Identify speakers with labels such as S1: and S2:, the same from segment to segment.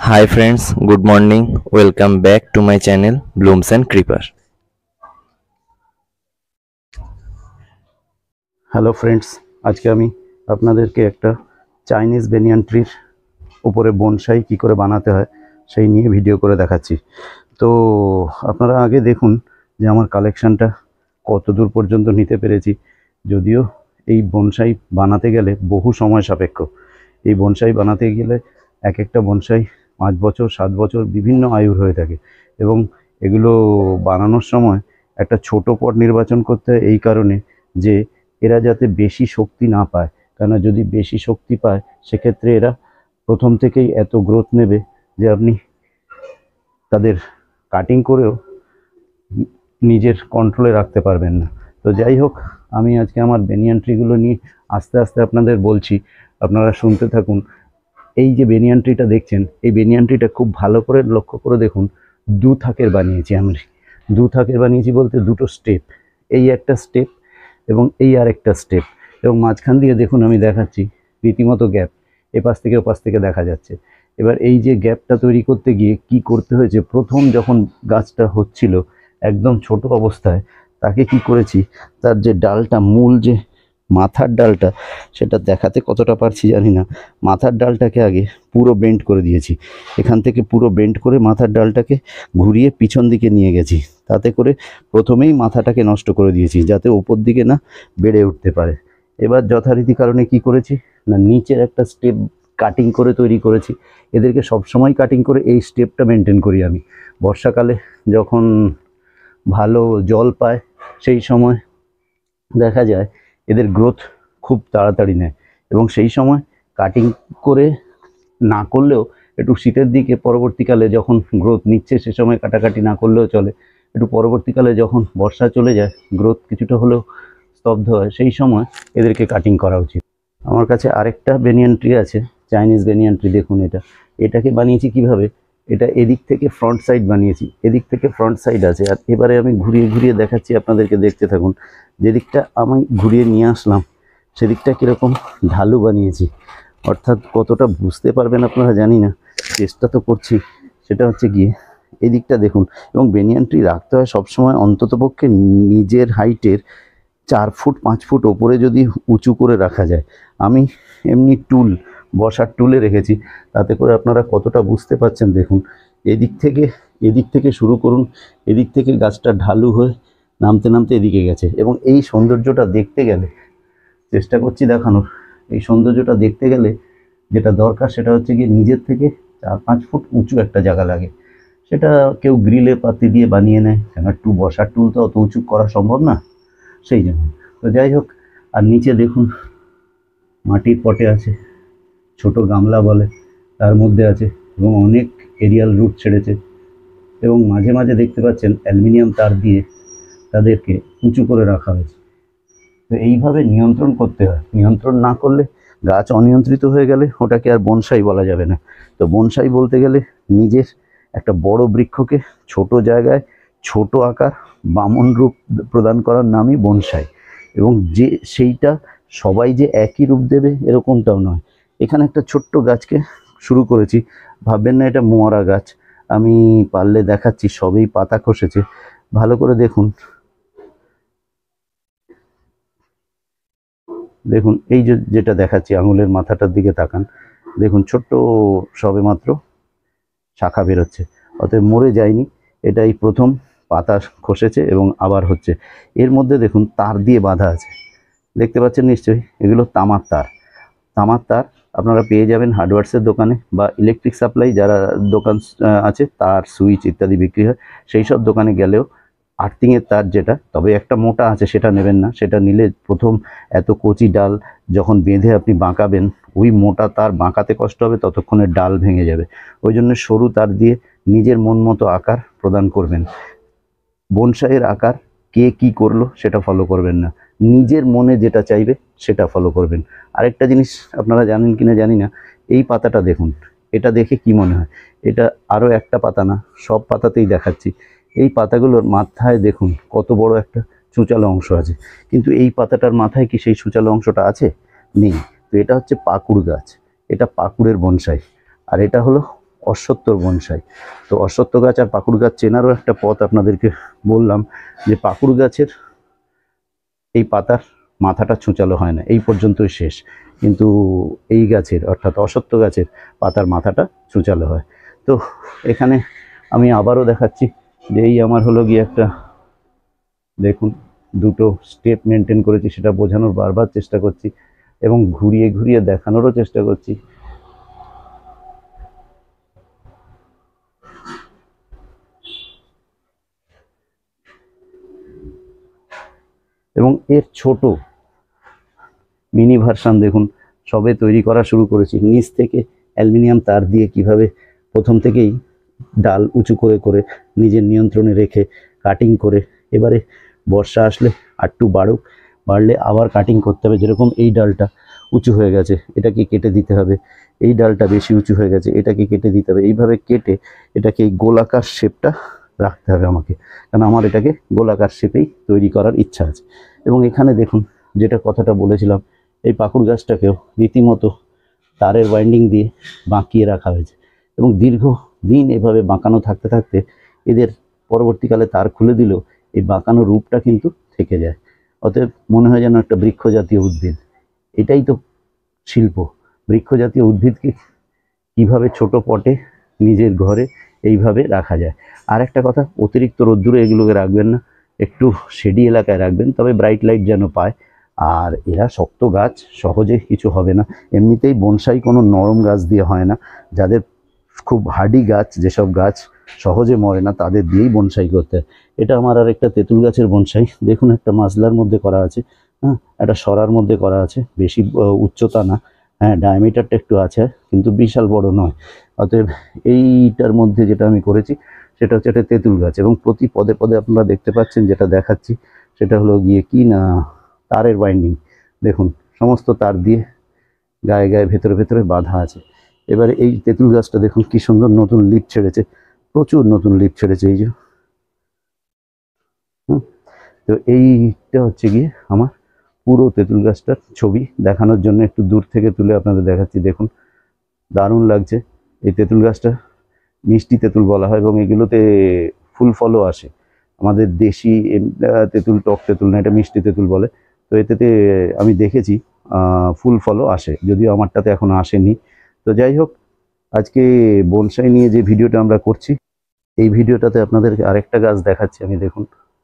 S1: Hi friends, good morning. Welcome back to my channel Blooms and Creeper.
S2: Hello friends, আজকে আমি আপনাদেরকে একটা Chinese banyan ট্রির উপরে বনসাই কী করে বানাতে হয় সেই নিয়ে ভিডিও করে দেখাচ্ছি। তো আপনারা আগে দেখুন যে আমার কালেকশানটা কত দূর পর্যন্ত নিতে পেরেছি। যদিও এই বনসাই বানাতে গেলে বহু সময় সাপেক্ষ। এই বনসাই বানাতে গেলে এক একটা বনসাই 5 বছর 7 বছর বিভিন্ন আয়ুর হয়ে থাকে, এবং এগুলো বানানোর সময় একটা ছোট পট নির্বাচন করতে হয় এই কারণে যে এরা যাতে বেশি শক্তি না পায়। কেননা যদি বেশি শক্তি পায় সেক্ষেত্রে এরা প্রথম থেকেই এত গ্রোথ নেবে যে আপনি তাদের কাটিং করেও নিজের কন্ট্রোলে রাখতে পারবেন না। তো যাই হোক, আমি আজকে আমার বেনিয়ান ট্রিগুলো নিয়ে আস্তে আস্তে আপনাদের বলছি, আপনারা শুনতে থাকুন। এই যে বেনিয়ান ট্রিটা দেখছেন, এই বেনিয়ান ট্রিটা খুব ভালো করে লক্ষ্য করে দেখুন। দু থাকের বানিয়েছি আমি। দু থাকের বানিয়েছি বলতে দুটো স্টেপ, এই একটা স্টেপ এবং এই আর একটা স্টেপ, এবং মাঝখান দিয়ে দেখুন আমি দেখাচ্ছি রীতিমতো গ্যাপ, এপাশ থেকে ওপাশ থেকে দেখা যাচ্ছে। এবার এই যে গ্যাপটা তৈরি করতে গিয়ে কি করতে হয়েছে, প্রথম যখন গাছটা হচ্ছিল একদম ছোট অবস্থায় তাকে কি করেছি, তার যে ডালটা, মূল যে মাথার ডালটা, সেটা দেখাতে কতটা পারছি জানি না, মাথার ডালটাকে আগে পুরো বেন্ড করে দিয়েছি। এখান থেকে পুরো বেন্ড করে মাথার ডালটাকে ঘুরিয়ে পিছন দিকে নিয়ে গেছি। তাতে করে প্রথমেই মাথাটাকে নষ্ট করে দিয়েছি যাতে ওপর দিকে না বেড়ে উঠতে পারে। এবার যথারীতি কারণে কি করেছি না, নিচের একটা স্টেপ কাটিং করে তৈরি করেছি। এদেরকে সবসময় কাটিং করে এই স্টেপটা মেনটেন করি আমি। বর্ষাকালে যখন ভালো জল পায় সেই সময় দেখা যায় এদের গ্রোথ খুব তাড়াতাড়ি নেয়, এবং সেই সময় কাটিং করে না করলেও একটু শীতের দিকে পরবর্তীকালে যখন গ্রোথ নিচ্ছে সে সময় কাটাকাটি না করলেও চলে। একটু পরবর্তীকালে যখন বর্ষা চলে যায়, গ্রোথ কিছুটা হলেও স্তব্ধ হয়, সেই সময় এদেরকে কাটিং করা উচিত। আমার কাছে আরেকটা বেনিয়ান ট্রি আছে, চাইনিজ বেনিয়ান ট্রি। দেখুন এটাকে বানিয়েছি কিভাবে। এটা এদিক থেকে ফ্রন্ট সাইড বানিয়েছি, এদিক থেকে ফ্রন্ট সাইড আছে। আর এবারে আমি ঘুরিয়ে ঘুরিয়ে দেখাচ্ছি আপনাদেরকে, দেখতে থাকুন। যেদিকটা আমি ঘুরিয়ে নিয়ে আসলাম সেদিকটা কীরকম ঢালু বানিয়েছি, অর্থাৎ কতটা বুঝতে পারবেন আপনারা জানি না, চেষ্টা তো করছি। সেটা হচ্ছে গিয়ে এই দিকটা দেখুন। এবং বেনিয়ান ট্রি রাখতে হয় সবসময় অন্ততপক্ষে নিজের হাইটের 4 ফুট 5 ফুট ওপরে যদি উঁচু করে রাখা যায়। আমি এমনি টুল, বসার টুলে রেখেছি, তাতে করে আপনারা কতটা বুঝতে পারছেন দেখুন। এদিক থেকে শুরু করুন, এদিক থেকে গাছটা ঢালু হয়ে নামতে নামতে এদিকে গেছে। এবং এই সৌন্দর্যটা দেখতে গেলে, চেষ্টা করছি দেখানোর, এই সৌন্দর্যটা দেখতে গেলে যেটা দরকার সেটা হচ্ছে গিয়ে নিজের থেকে 4-5 ফুট উঁচু একটা জায়গা লাগে। সেটা কেউ গ্রিলে পাতি দিয়ে বানিয়ে নেয়, কেন বসার টুল তো অত উঁচু করা সম্ভব না, সেই জন্য। তো যাই হোক, আর নিচে দেখুন মাটির পটে আছে, ছোট গামলা বলে, তার মধ্যে আছে, এবং অনেক এরিয়াল রুট ছেড়েছে। এবং মাঝে মাঝে দেখতে পাচ্ছেন অ্যালুমিনিয়াম তার দিয়ে তাদেরকে উঁচু করে রাখা হয়েছে। তো এইভাবে নিয়ন্ত্রণ করতে হয়, নিয়ন্ত্রণ না করলে গাছ অনিয়ন্ত্রিত হয়ে গেলে ওটাকে আর বনসাই বলা যাবে না। তো বনসাই বলতে গেলে নিজের একটা বড় বৃক্ষকে ছোট জায়গায় ছোট আকার বামন রূপ প্রদান করার নামই বনসাই। এবং যে সেইটা সবাই যে একই রূপ দেবে এরকমটাও নয়। এখানে একটা ছোট্ট গাছকে শুরু করেছি, ভাববেন না এটা মোয়ারা গাছ। আমি পারলে দেখাচ্ছি, সবেই পাতা খসেছে, ভালো করে দেখুন। দেখুন এই যেটা দেখাচ্ছি, আঙুলের মাথাটার দিকে তাকান, দেখুন ছোট্ট সবে মাত্র শাখা বেরোচ্ছে, অতএব মরে যায়নি। এটাই প্রথম পাতা খসেছে এবং আবার হচ্ছে। এর মধ্যে দেখুন তার দিয়ে বাঁধা আছে, দেখতে পাচ্ছেন নিশ্চয়ই, এগুলো তামার তার। তামার তার আপনারা পেয়ে যাবেন হার্ডওয়্যার্সের দোকানে, বা ইলেকট্রিক সাপ্লাই যারা দোকান আছে, তার সুইচ ইত্যাদি বিক্রি হয়, সেই সব দোকানে গেলেও আর্থিংয়ের তার যেটা, তবে একটা মোটা আছে সেটা নেবেন না। সেটা নিলে প্রথম এত কচি ডাল যখন বেঁধে আপনি বাঁকাবেন, ওই মোটা তার বাঁকাতে কষ্ট হবে, ততক্ষণে ডাল ভেঙে যাবে। ওই জন্য সরু তার দিয়ে নিজের মন মতো আকার প্রদান করবেন। বনসাইয়ের আকার কে কি করলো সেটা ফলো করবেন না, নিজের মনে যেটা চাইবে সেটা ফলো করবেন। আরেকটা জিনিস আপনারা জানেন কিনা জানি না, এই পাতাটা দেখুন, এটা দেখে কি মনে হয় এটা আরও একটা পাতা না, সব পাতাতেই দেখাচ্ছি। এই পাতাগুলোর মাথায় দেখুন কত বড় একটা ছুঁচালো অংশ আছে, কিন্তু এই পাতাটার মাথায় কি সেই ছুঁচালো অংশটা আছে? নেই। তো এটা হচ্ছে পাকুড় গাছ, এটা পাকুড়ের বনসাই। আর এটা হলো অশ্বত্থর বনসাই। তো অশ্বত্থ গাছ আর পাকুড় গাছ চেনারও একটা পথ আপনাদেরকে বললাম, যে পাকুড় গাছের এই পাতার মাথাটা ছুঁচালো হয় না, এই পর্যন্তই শেষ, কিন্তু এই গাছের অর্থাৎ অশ্বত্থ গাছের পাতার মাথাটা ছুঁচালো হয়। তো এখানে আমি আবারও দেখাচ্ছি যে এই আমার হলো গিয়ে একটা, দেখুন দুটো স্টেপ মেনটেন করেছি, সেটা বোঝানোর বারবার চেষ্টা করছি এবং ঘুরিয়ে ঘুরিয়ে দেখানোরও চেষ্টা করছি। এবং এর ছোট মিনি ভার্সান দেখুন, সবে তৈরি করা শুরু করেছি। নিচ থেকে অ্যালুমিনিয়াম তার দিয়ে কিভাবে প্রথম থেকেই ডাল উঁচু করে করে নিজের নিয়ন্ত্রণে রেখে কাটিং করে, এবারে বর্ষা আসলে আরটু বাড়লে আবার কাটিং করতে হবে। যেরকম এই ডালটা উঁচু হয়ে গেছে, এটাকে কেটে দিতে হবে, এই ডালটা বেশি উঁচু হয়ে গেছে, এটাকে কেটে দিতে হবে। এইভাবে কেটে এটাকে এই গোলাকার শেপটা রাখতে হবে আমাকে, কারণ আমার এটাকে গোলাকার শেপেই তৈরি করার ইচ্ছা আছে। এবং এখানে দেখুন, যেটা কথাটা বলেছিলাম, এই পাকুড় গাছটাকেও রীতিমতো তারের বাইন্ডিং দিয়ে বাঁকিয়ে রাখা হয়েছে এবং দীর্ঘদিন এভাবে বাঁকানো থাকতে থাকতে এদের পরবর্তীকালে তার খুলে দিলেও এই বাঁকানো রূপটা কিন্তু থেকে যায়। অতএব মনে হয় যেন একটা বৃক্ষ জাতীয় উদ্ভিদ। এটাই তো শিল্প, বৃক্ষ জাতীয় উদ্ভিদকে কিভাবে ছোট পটে নিজের ঘরে এইভাবে রাখা যায়। আর একটা কথা, অতিরিক্ত রোদ্দুরে এগুলোকে রাখবেন না, একটু শেডি এলাকায় রাখবেন, তবে ব্রাইট লাইট যেন পায়। আর এরা শক্ত গাছ, সহজে কিছু হবে না। এমনিতেই বনসাই কোনো নরম গাছ দিয়ে হয় না, যাদের খুব হার্ডি গাছ, যেসব গাছ সহজে মরে না, তাদের দিয়েই বনসাই করতে হয়। এটা আমার আর একটা তেঁতুল গাছের বনসাই, দেখুন একটা মাজলার মধ্যে করা আছে, হ্যাঁ একটা সরার মধ্যে করা আছে, বেশি উচ্চতা না, হ্যাঁ ডায়ামিটারটা একটু আছে, কিন্তু বিশাল বড় নয়। অতএব এইটার মধ্যে যেটা আমি করেছি সেটা হচ্ছে একটা তেঁতুল গাছ, এবং প্রতি পদে পদে আপনারা দেখতে পাচ্ছেন, যেটা দেখাচ্ছি সেটা হলো গিয়ে কি না, তারের বাইন্ডিং। দেখুন সমস্ত তার দিয়ে গায়ে গায়ে ভেতরে ভেতরে বাঁধা আছে। এবারে এই তেঁতুল গাছটা দেখুন কি সুন্দর নতুন লিফ ছেড়েছে, প্রচুর নতুন লিফ ছেড়েছে, এই যে। তো এইটা হচ্ছে গিয়ে আমার পুরো তেঁতুল গাছটার ছবি দেখানোর জন্য একটু দূর থেকে তুলে আপনাদের দেখাচ্ছি। দেখুন দারুণ লাগছে। এই তেঁতুল গাছটা মিষ্টি তেঁতুল বলা হয়, এবং এগুলোতে ফুল ফলও আসে। আমাদের দেশি তেঁতুল টক তেঁতুল না, এটা মিষ্টি তেঁতুল বলে। তো এতে আমি দেখেছি ফুল ফলও আসে, যদিও আমারটাতে এখনো আসেনি। তো যাই হোক, আজকে বনসাই নিয়ে যে ভিডিওটা আমরা করছি, এই ভিডিওটাতে আপনাদেরকে আরেকটা গাছ দেখাচ্ছি আমি। দেখুন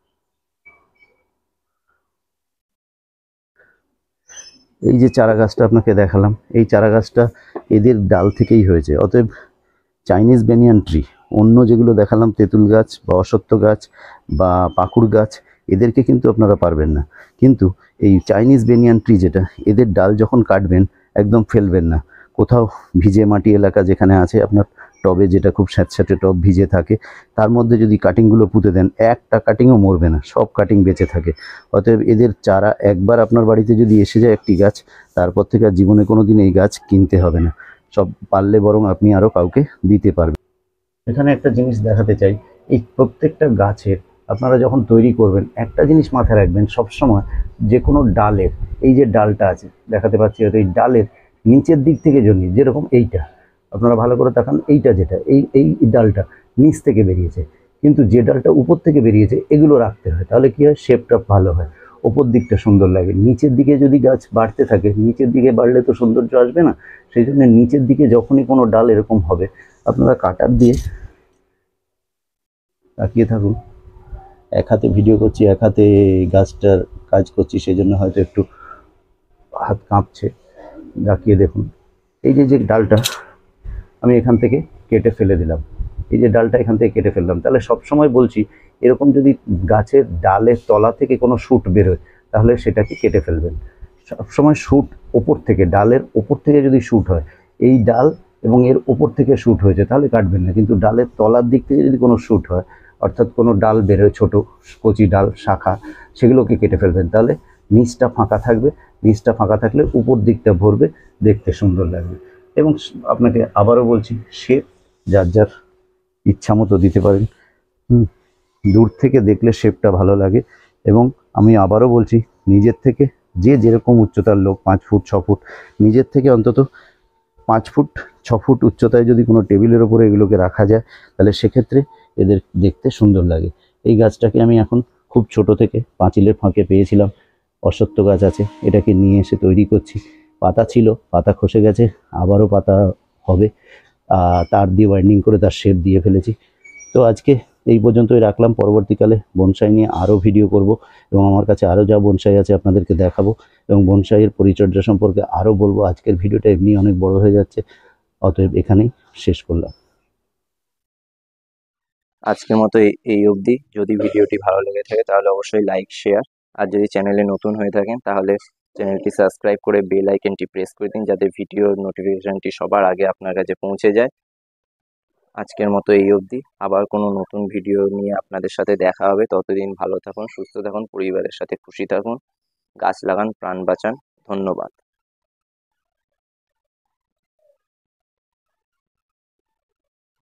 S2: এই যে চারা গাছটা আপনাকে দেখালাম, এই চারা গাছটা এদের ডাল থেকেই হয়েছে। অতএব চাইনিজ বেনিয়ান ট্রি, অন্য যেগুলো দেখালাম তেঁতুল গাছ বা অশ্বত্থ গাছ বা পাকুড় গাছ, এদেরকে কিন্তু আপনারা পারবেন না। কিন্তু এই চাইনিজ বেনিয়ান ট্রি যেটা, এদের ডাল যখন কাটবেন একদম ফেলবেন না। কোথাও ভিজে মাটি এলাকা যেখানে আছে আপনার, টবে যেটা খুব স্যাঁতস্যাঁতে টব ভিজে থাকে, তার মধ্যে যদি কাটিংগুলো পুঁতে দেন, একটা কাটিংও মরবে না, সব কাটিং বেঁচে থাকে। অতএব এদের চারা একবার আপনার বাড়িতে যদি এসে যায় একটি গাছ, তারপর থেকে আর জীবনে কোনো দিন এই গাছ কিনতে হবে না, সব পারলে বরং আপনি আরও কাউকে দিতে পারবেন। এখানে একটা জিনিস দেখাতে চাই, এই প্রত্যেকটা গাছের আপনারা যখন তৈরি করবেন, একটা জিনিস মাথায় রাখবেন সবসময়, যে কোনো ডালের, এই যে ডালটা আছে দেখাতে পাচ্ছি হয়তো, এই ডালের নিচের দিক থেকে যদি, যেরকম এইটা আপনারা ভালো করে তাকান, এইটা যেটা এই ডালটা নিচ থেকে বেরিয়েছে, কিন্তু যে ডালটা উপর থেকে বেরিয়েছে এগুলো রাখতে হয়, তাহলে কি হয়, শেপটা ভালো হয়, ওপর দিকটা সুন্দর লাগে। নিচের দিকে যদি গাছ বাড়তে থাকে, নিচের দিকে বাড়লে তো সৌন্দর্য আসবে না। সেই জন্য নিচের দিকে যখনই কোনো ডাল এরকম হবে, আপনারা কাটার দিয়ে, তাকিয়ে থাকুন, এক হাতে ভিডিও করছি, এক হাতে গাছটার কাজ করছি, সেই জন্য হয়তো একটু হাত কাঁপছে। তাকিয়ে দেখুন, এই যে ডালটা আমি এখান থেকে কেটে ফেলে দিলাম, এই যে ডালটা এখান থেকে কেটে ফেললাম, তাহলে সবসময় বলছি, এরকম যদি গাছের ডালের তলা থেকে কোনো শ্যুট বেরোয়, তাহলে সেটাকে কেটে ফেলবেন। সবসময় শ্যুট ওপর থেকে, ডালের ওপর থেকে যদি শ্যুট হয়, এই ডাল এবং এর ওপর থেকে শ্যুট হয়েছে, তাহলে কাটবেন না। কিন্তু ডালের তলার দিক থেকে যদি কোনো শ্যুট হয়, অর্থাৎ কোনো ডাল বেরোয়, ছোটো কচি ডাল, শাখা, সেগুলোকে কেটে ফেলবেন, তাহলে নিচটা ফাঁকা থাকবে। নিচটা ফাঁকা থাকলে উপর দিকটা ভরবে, দেখতে সুন্দর লাগবে। এবং আপনাকে আবারও বলছি, শেপ যার যার ইচ্ছা মতো দিতে পারেন। দূর থেকে দেখলে শেপটা ভালো লাগে। এবং আমি আবারও বলছি, নিজের থেকে যে যেরকম উচ্চতার লোক, 5 ফুট 6 ফুট, নিজের থেকে অন্তত 5 ফুট 6 ফুট উচ্চতায় যদি কোনো টেবিলের ওপরে এগুলোকে রাখা যায় তাহলে সেক্ষেত্রে এদের দেখতে সুন্দর লাগে। এই গাছটাকে আমি এখন খুব ছোট থেকে পাঁচিলের ফাঁকে পেয়েছিলাম, অশ্বত্থ গাছ আছে, এটাকে নিয়ে এসে তৈরি করছি। পাতা ছিল, পাতা খসে গেছে, আবারও পাতা হবে, তার দিয়ে বাইন্ডিং করে তার শেপ দিয়ে ফেলেছি। তো আজকে এই পর্যন্তই রাখলাম, পরবর্তীকালে বনসাই নিয়ে আরও ভিডিও করব এবং আমার কাছে আরও যা বনসাই আছে আপনাদেরকে দেখাবো এবং বনসাইয়ের পরিচর্যা সম্পর্কে আরও বলবো। আজকের ভিডিওটা এমনি অনেক বড় হয়ে যাচ্ছে, অতএব এখানেই শেষ করলাম।
S1: আজকের মতো এই অবধি। যদি ভিডিওটি ভালো লেগে থাকে তাহলে অবশ্যই লাইক, শেয়ার, আর যদি চ্যানেলে নতুন হয়ে থাকেন তাহলে চ্যানেলটি সাবস্ক্রাইব করে বেল আইকনটি প্রেস করে দিন, যাতে ভিডিওর নোটিফিকেশনটি সবার আগে আপনার কাছে পৌঁছে যায়। আজকের মতো এই অবধি। আবার কোনো নতুন ভিডিও নিয়ে আপনাদের সাথে দেখা হবে। ততদিন ভালো থাকুন, সুস্থ থাকুন, পরিবারের সাথে খুশি থাকুন। গাছ লাগান, প্রাণ বাঁচান। ধন্যবাদ।